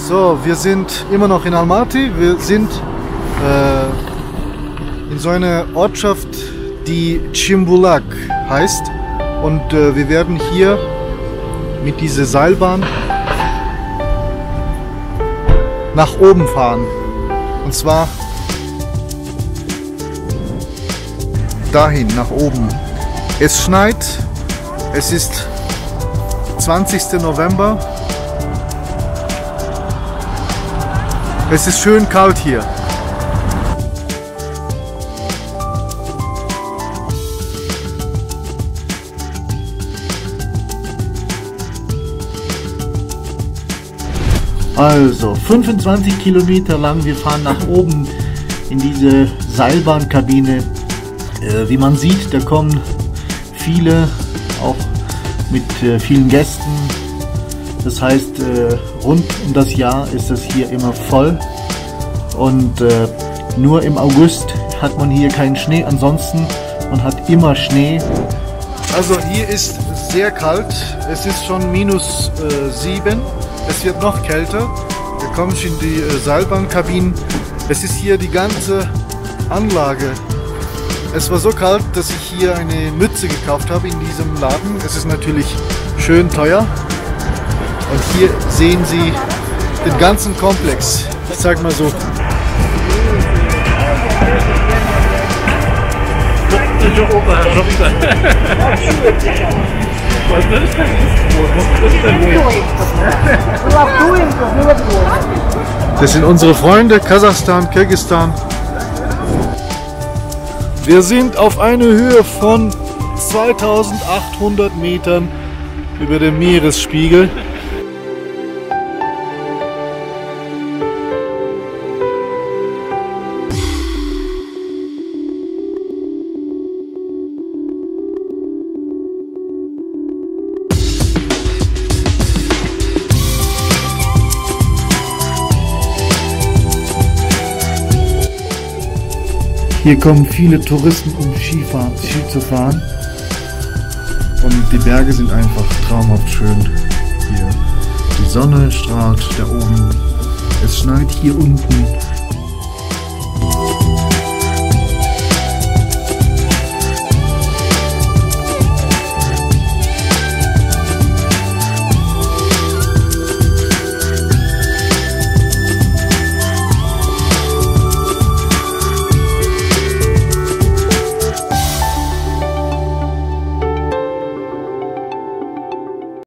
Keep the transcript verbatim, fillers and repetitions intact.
So, wir sind immer noch in Almaty. Wir sind äh, in so einer Ortschaft, die Cimbulak heißt. Und äh, wir werden hier mit dieser Seilbahn nach oben fahren. Und zwar dahin, nach oben. Es schneit. Es ist zwanzigster November. Es ist schön kalt hier. Also fünfundzwanzig Kilometer lang, wir fahren nach oben in diese Seilbahnkabine. Äh, wie man sieht, da kommen viele, auch mit äh, vielen Gästen. Das heißt, äh, rund um das Jahr ist es hier immer voll. Und äh, nur im August hat man hier keinen Schnee, ansonsten man hat immer Schnee. Also hier ist sehr kalt, es ist schon minus äh, sieben, es wird noch kälter. Wir kommen schon in die äh, Seilbahnkabinen. Es ist hier die ganze Anlage. Es war so kalt, dass ich hier eine Mütze gekauft habe in diesem Laden. Es ist natürlich schön teuer. Und hier sehen Sie den ganzen Komplex. Ich sag mal so. Das sind unsere Freunde, Kasachstan, Kirgisistan. Wir sind auf einer Höhe von zweitausendachthundert Metern über dem Meeresspiegel. Hier kommen viele Touristen, um Skifahren, Ski zu fahren. Und die Berge sind einfach traumhaft schön hier. Die Sonne strahlt da oben. Es schneit hier unten.